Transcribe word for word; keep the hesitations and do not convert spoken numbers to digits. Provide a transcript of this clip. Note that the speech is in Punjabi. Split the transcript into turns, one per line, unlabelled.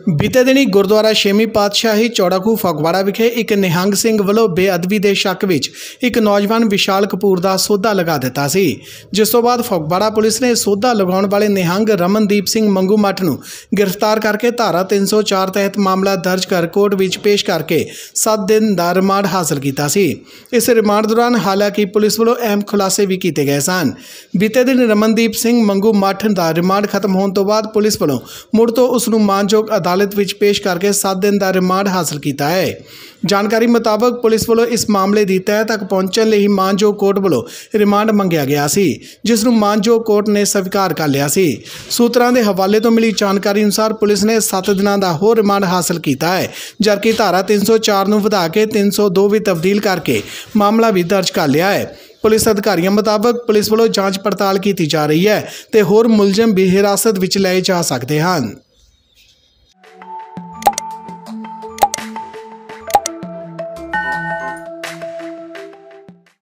ਬੀਤੇ ਦਿਨੀ ਗੁਰਦੁਆਰਾ ਛੇਵੀਂ ਪਾਤਸ਼ਾਹੀ ਚੌੜਾਖੂ ਫਗਵਾੜਾ ਵਿਖੇ ਇੱਕ ਨਿਹੰਗ ਸਿੰਘ ਵੱਲੋਂ ਬੇਅਦਬੀ ਦੇ ਸ਼ੱਕ ਵਿੱਚ ਇੱਕ ਨੌਜਵਾਨ ਵਿਸ਼ਾਲ ਕਪੂਰ ਦਾ ਸੋਧਾ ਲਗਾ ਦਿੱਤਾ ਸੀ, ਜਿਸ ਤੋਂ ਬਾਅਦ ਫਗਵਾੜਾ ਪੁਲਿਸ ਨੇ ਸੋਧਾ ਲਗਾਉਣ ਵਾਲੇ ਨਿਹੰਗ ਰਮਨਦੀਪ ਸਿੰਘ ਮੰਗੂ ਮੱਠ ਨੂੰ ਗ੍ਰਿਫਤਾਰ ਕਰਕੇ ਧਾਰਾ ਤਿੰਨ ਸੌ ਚਾਰ ਤਹਿਤ ਮਾਮਲਾ ਦਰਜ ਕਰ ਕੋਰਟ ਵਿੱਚ ਪੇਸ਼ ਕਰਕੇ ਸੱਤ ਦਿਨ ਦਾ ਰਿਮਾਂਡ ਹਾਸਲ ਕੀਤਾ ਸੀ। ਇਸ ਰਿਮਾਂਡ ਦੌਰਾਨ ਹਾਲਾਂਕਿ ਪੁਲਿਸ ਵੱਲੋਂ ਅਹਿਮ ਖੁਲਾਸੇ ਵੀ ਕੀਤੇ ਗਏ ਸਨ। ਬੀਤੇ ਦਿਨ ਰਮਨਦੀਪ ਸਿੰਘ ਮੰਗੂ ਮੱਠ ਦਾ ਰਿਮਾਂਡ ਖਤਮ ਹੋਣ ਤੋਂ ਬਾਅਦ ਪੁਲਿਸ ਵੱਲੋਂ ਮੁੜ ਤੋਂ ਉਸ ਨੂੰ ਮਾਨਯੋਗ ਅਦਾਲਤ ਵਿੱਚ पेश करके सात दिन का रिमांड हासिल किया है। जानकारी मुताबक पुलिस वालों इस मामले की तह तक पहुंचने लिए मानयोग कोर्ट वालों रिमांड मंगया गया सी, जिसनूं मानयोग कोर्ट ने स्वीकार कर लिया सी। सूत्रां के हवाले तो मिली जानकारी अनुसार पुलिस ने सत्त दिनों का होर रिमांड हासिल किया है, जबकि धारा तीन सौ चार नूं वधा के तीन सौ दो भी तब्दील करके मामला भी दर्ज कर लिया है। पुलिस अधिकारियों मुताबक पुलिस वालों जांच पड़ताल की जा रही है तो होर मुलजम भी हिरासत में लाए जा सकते हैं।